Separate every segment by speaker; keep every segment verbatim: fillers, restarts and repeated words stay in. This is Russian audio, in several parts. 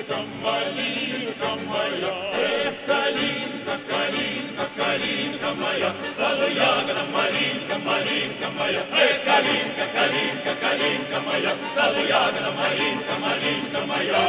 Speaker 1: калинка, малинка моя. Эх, калинка, калинка, калинка моя, саду ягода, малинка, малинка моя. Эх, калинка, калинка, калинка моя, саду ягода, малинка, малинка моя.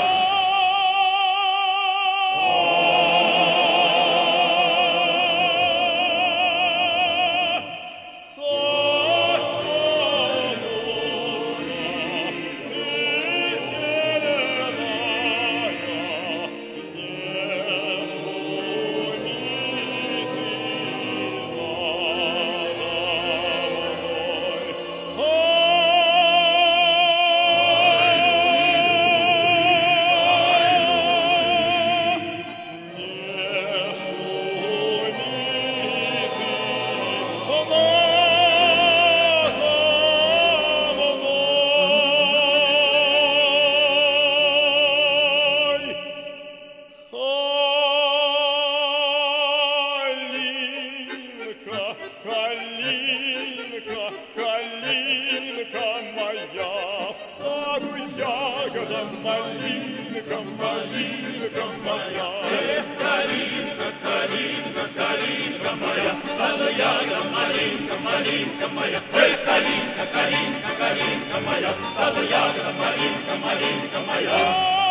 Speaker 1: Калинка, калинка моя, в саду ягода, малинка, малинка моя. Эх, калинка, калинка, калинка моя, в саду ягода, малинка, малинка моя. Эх, калинка, калинка, калинка моя, в саду ягода, малинка, малинка моя.